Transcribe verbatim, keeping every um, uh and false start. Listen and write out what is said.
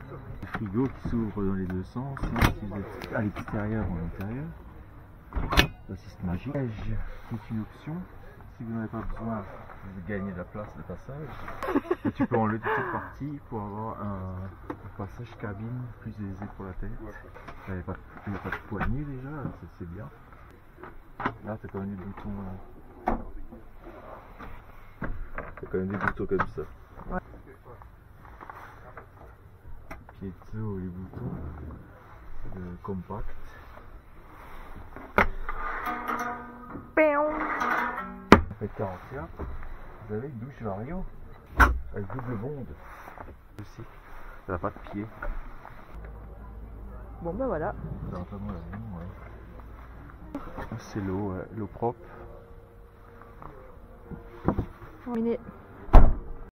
Le frigo qui s'ouvre dans les deux sens, hein, si vous êtes à l'extérieur ou à l'intérieur. L'assiste magique c'est une option. Si vous n'avez pas besoin de gagner de la place de passage, et tu peux enlever toute cette partie pour avoir un, un passage cabine plus aisé pour la tête. Il n'y a, a pas de poignée déjà, c'est bien. Là, tu as quand même des boutons. Là. Tu as quand même des boutons comme ça. Ouais. Piezo, les boutons. Le compact. Fait quarante et un, vous avez une douche Vario avec double bonde aussi. Elle n'a pas de pied. Bon ben voilà. C'est l'eau, ouais, l'eau propre. Terminé.